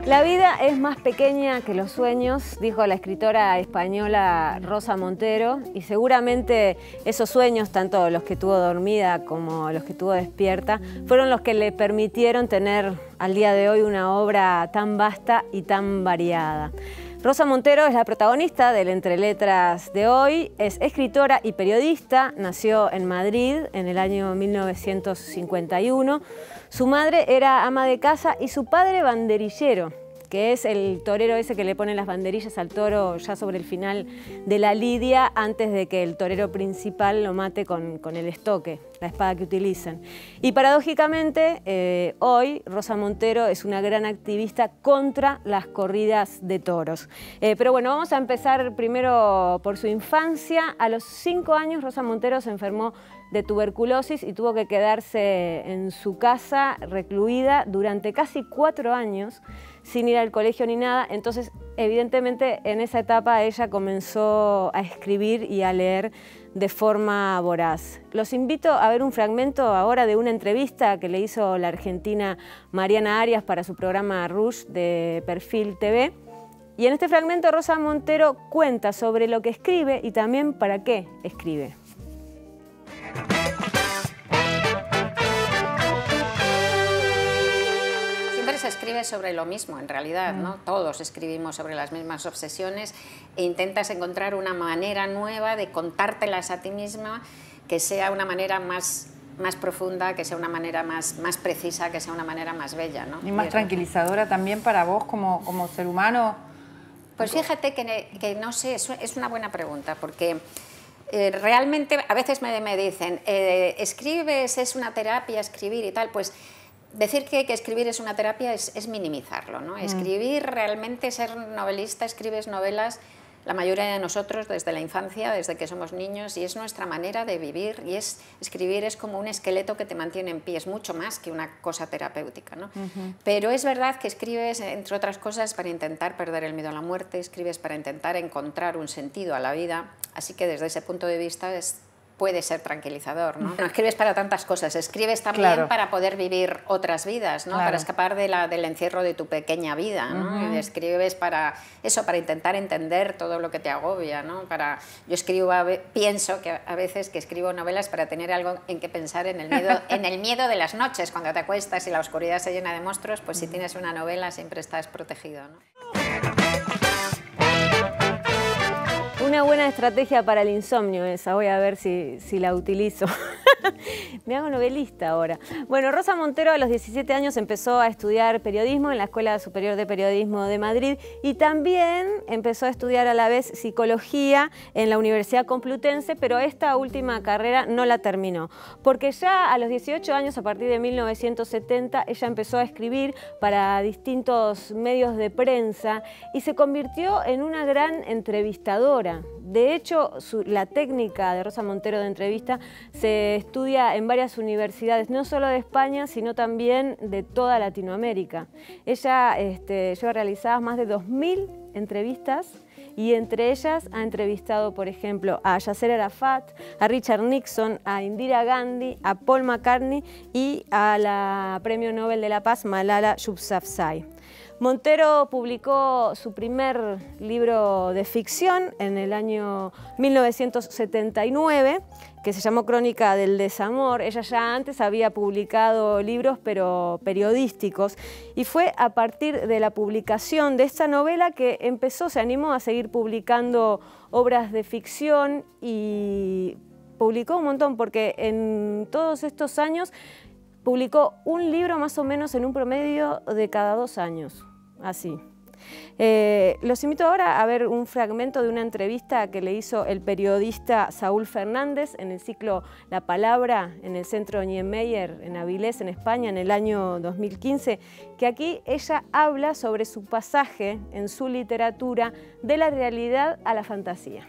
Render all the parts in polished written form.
La vida es más pequeña que los sueños, dijo la escritora española Rosa Montero, y seguramente esos sueños, tanto los que tuvo dormida como los que tuvo despierta, fueron los que le permitieron tener al día de hoy una obra tan vasta y tan variada. Rosa Montero es la protagonista del Entre Letras de hoy, es escritora y periodista, nació en Madrid en el año 1951. Su madre era ama de casa y su padre banderillero, que es el torero ese que le pone las banderillas al toro ya sobre el final de la lidia antes de que el torero principal lo mate con el estoque, la espada que utilizan. Y paradójicamente, hoy Rosa Montero es una gran activista contra las corridas de toros. Pero bueno, vamos a empezar primero por su infancia. A los 5 años Rosa Montero se enfermó de tuberculosis y tuvo que quedarse en su casa recluida durante casi 4 años sin ir al colegio ni nada. Entonces, evidentemente, en esa etapa ella comenzó a escribir y a leer de forma voraz. Los invito a ver un fragmento ahora de una entrevista que le hizo la argentina Mariana Arias para su programa Rush de Perfil TV. Y en este fragmento Rosa Montero cuenta sobre lo que escribe y también para qué escribe. Se escribe sobre lo mismo, en realidad, ¿no? Todos escribimos sobre las mismas obsesiones e intentas encontrar una manera nueva de contártelas a ti misma que sea una manera más profunda, que sea una manera más precisa, que sea una manera más bella, ¿no? Y más tranquilizadora también para vos como ser humano. Pues fíjate que no sé, es una buena pregunta, porque realmente a veces me dicen, escribes, es una terapia, escribir y tal, pues decir que escribir es una terapia es minimizarlo, ¿no? Escribir, realmente ser novelista, escribes novelas, la mayoría de nosotros desde la infancia, desde que somos niños, y es nuestra manera de vivir, y escribir es como un esqueleto que te mantiene en pie, es mucho más que una cosa terapéutica, ¿no? Pero es verdad que escribes, entre otras cosas, para intentar perder el miedo a la muerte, escribes para intentar encontrar un sentido a la vida, así que desde ese punto de vista puede ser tranquilizador, ¿no? No escribes para tantas cosas, escribes también para poder vivir otras vidas, ¿no? Para escapar del encierro de tu pequeña vida, ¿no? Y escribes para eso, para intentar entender todo lo que te agobia, ¿no? Pienso que a veces que escribo novelas para tener algo en que pensar en el miedo de las noches, cuando te acuestas y la oscuridad se llena de monstruos, pues si tienes una novela siempre estás protegido, ¿no? Una buena estrategia para el insomnio esa, voy a ver si la utilizo. Me hago novelista ahora. Bueno, Rosa Montero a los 17 años empezó a estudiar periodismo en la Escuela Superior de Periodismo de Madrid y también empezó a estudiar a la vez psicología en la Universidad Complutense, pero esta última carrera no la terminó, porque ya a los 18 años, a partir de 1970, ella empezó a escribir para distintos medios de prensa y se convirtió en una gran entrevistadora. De hecho, la técnica de Rosa Montero de entrevista se estudia en varias universidades, no solo de España, sino también de toda Latinoamérica. Ella lleva realizadas más de 2000 entrevistas y entre ellas ha entrevistado, por ejemplo, a Yasser Arafat, a Richard Nixon, a Indira Gandhi, a Paul McCartney y a la Premio Nobel de la Paz Malala Yousafzai. Montero publicó su primer libro de ficción en el año 1979, que se llamó Crónica del Desamor. Ella ya antes había publicado libros, pero periodísticos, y fue a partir de la publicación de esta novela que se animó a seguir publicando obras de ficción y publicó un montón, porque en todos estos años publicó un libro más o menos en un promedio de cada 2 años, así. Los invito ahora a ver un fragmento de una entrevista que le hizo el periodista Saúl Fernández en el ciclo La Palabra en el Centro Niemeyer en Avilés, en España, en el año 2015, que aquí ella habla sobre su pasaje en su literatura de la realidad a la fantasía.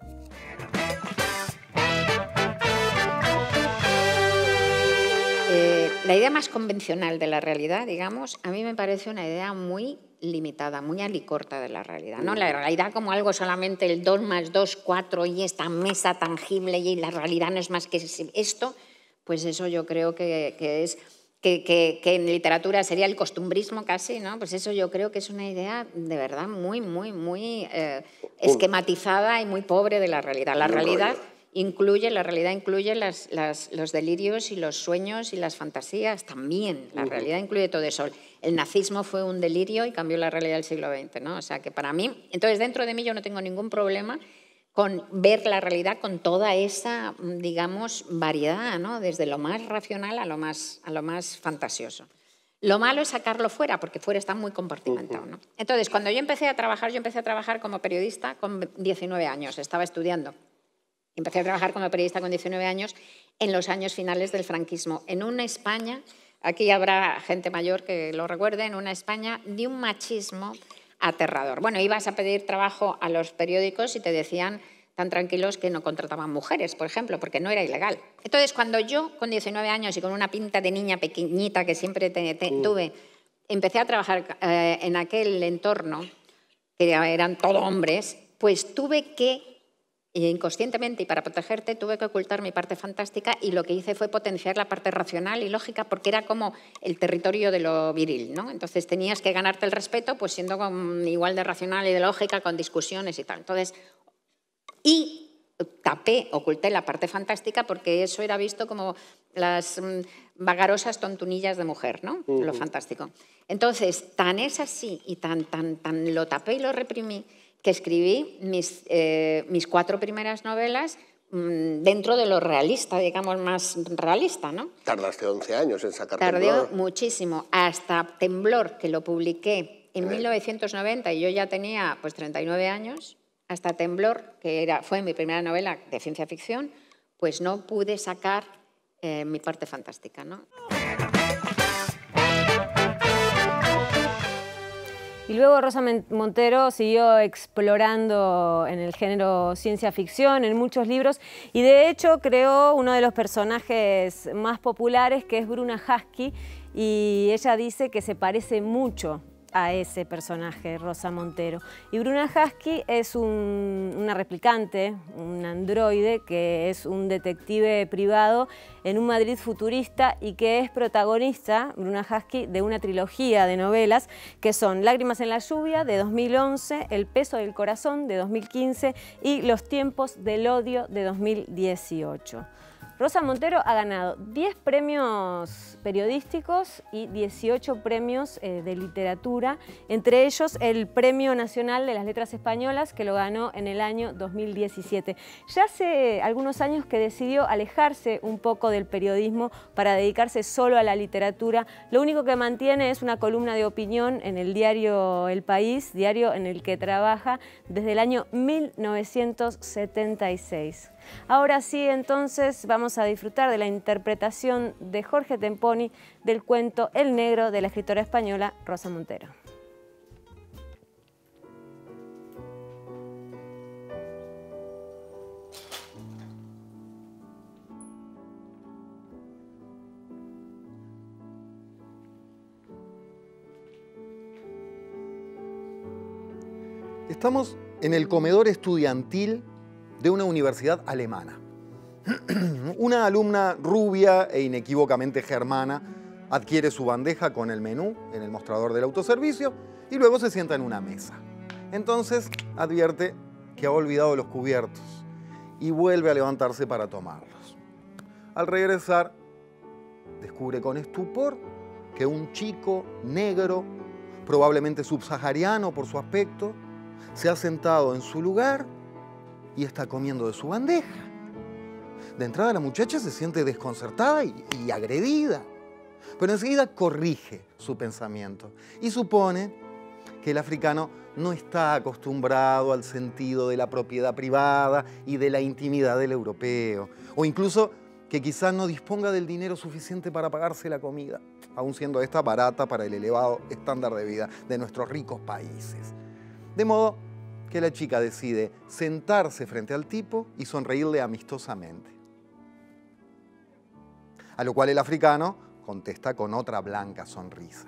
La idea más convencional de la realidad, digamos, a mí me parece una idea muy limitada, muy alicorta de la realidad, ¿no? La realidad como algo solamente el 2 más 2, 4 y esta mesa tangible y la realidad no es más que esto, pues eso yo creo que es que en literatura sería el costumbrismo casi, ¿no? Pues eso yo creo que es una idea de verdad muy esquematizada y muy pobre de la realidad. La realidad incluye los delirios y los sueños y las fantasías también. La realidad incluye todo eso. El nazismo fue un delirio y cambió la realidad del siglo XX, ¿no? O sea que para mí, entonces dentro de mí yo no tengo ningún problema con ver la realidad con toda esa, digamos, variedad, ¿no? Desde lo más racional a lo más fantasioso. Lo malo es sacarlo fuera, porque fuera está muy compartimentado, ¿no? Entonces, cuando yo empecé a trabajar como periodista con 19 años, estaba estudiando. Empecé a trabajar como periodista con 19 años en los años finales del franquismo, en una España, aquí habrá gente mayor que lo recuerde, en una España de un machismo aterrador. Bueno, ibas a pedir trabajo a los periódicos y te decían tan tranquilos que no contrataban mujeres, por ejemplo, porque no era ilegal. Entonces, cuando yo, con 19 años y con una pinta de niña pequeñita que siempre tuve, empecé a trabajar en aquel entorno, que eran todo hombres, pues tuve que, inconscientemente y para protegerte, tuve que ocultar mi parte fantástica y lo que hice fue potenciar la parte racional y lógica porque era como el territorio de lo viril, ¿no? Entonces tenías que ganarte el respeto pues siendo igual de racional y de lógica con discusiones y tal. Entonces, oculté la parte fantástica porque eso era visto como las vagarosas tontunillas de mujer, ¿no? Lo fantástico. Entonces, tan es así y tan lo tapé y lo reprimí que escribí mis 4 primeras novelas dentro de lo realista, digamos, más realista, ¿no? Tardaste 11 años en sacar Tardé Temblor. muchísimo, hasta Temblor, que lo publiqué en 1990 y yo ya tenía pues 39 años, hasta Temblor, que fue mi primera novela de ciencia ficción, pues no pude sacar mi parte fantástica, ¿no? Y luego Rosa Montero siguió explorando en el género ciencia ficción, en muchos libros, y de hecho creó uno de los personajes más populares, que es Bruna Husky, y ella dice que se parece mucho a ese personaje, Rosa Montero. Y Bruna Husky es una replicante, un androide, que es un detective privado en un Madrid futurista y que es protagonista, Bruna Husky, de una trilogía de novelas que son Lágrimas en la lluvia, de 2011, El peso del corazón, de 2015 y Los tiempos del odio, de 2018. Rosa Montero ha ganado 10 premios periodísticos y 18 premios de literatura, entre ellos el Premio Nacional de las Letras Españolas, que lo ganó en el año 2017. Ya hace algunos años que decidió alejarse un poco del periodismo para dedicarse solo a la literatura. Lo único que mantiene es una columna de opinión en el diario El País, diario en el que trabaja desde el año 1976. Ahora sí, entonces, vamos a disfrutar de la interpretación de Jorge Temponi del cuento El Negro de la escritora española Rosa Montero. Estamos en el comedor estudiantil de una universidad alemana. Una alumna rubia e inequívocamente germana adquiere su bandeja con el menú en el mostrador del autoservicio y luego se sienta en una mesa. Entonces advierte que ha olvidado los cubiertos y vuelve a levantarse para tomarlos. Al regresar, descubre con estupor que un chico negro, probablemente subsahariano por su aspecto, se ha sentado en su lugar y está comiendo de su bandeja. De entrada la muchacha se siente desconcertada y agredida, pero enseguida corrige su pensamiento y supone que el africano no está acostumbrado al sentido de la propiedad privada y de la intimidad del europeo, o incluso que quizás no disponga del dinero suficiente para pagarse la comida, aun siendo esta barata para el elevado estándar de vida de nuestros ricos países. De modo que la chica decide sentarse frente al tipo y sonreírle amistosamente. A lo cual el africano contesta con otra blanca sonrisa.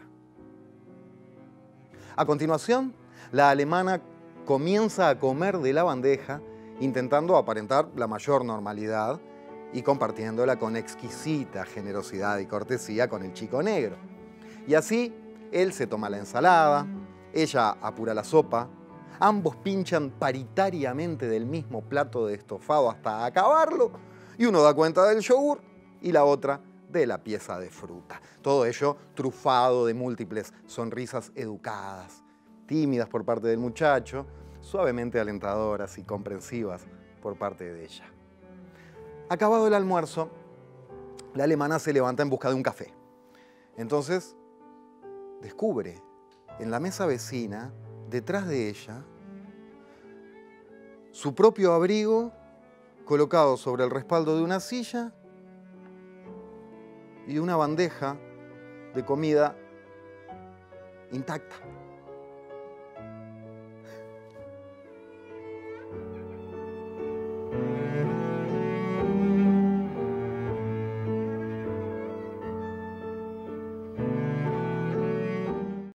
A continuación, la alemana comienza a comer de la bandeja, intentando aparentar la mayor normalidad, y compartiéndola con exquisita generosidad y cortesía con el chico negro. Y así, él se toma la ensalada, ella apura la sopa, ambos pinchan paritariamente del mismo plato de estofado hasta acabarlo, y uno da cuenta del yogur y la otra de la pieza de fruta. Todo ello trufado de múltiples sonrisas educadas, tímidas por parte del muchacho, suavemente alentadoras y comprensivas por parte de ella. Acabado el almuerzo, la alemana se levanta en busca de un café. Entonces, descubre en la mesa vecina, detrás de ella, su propio abrigo colocado sobre el respaldo de una silla y una bandeja de comida intacta.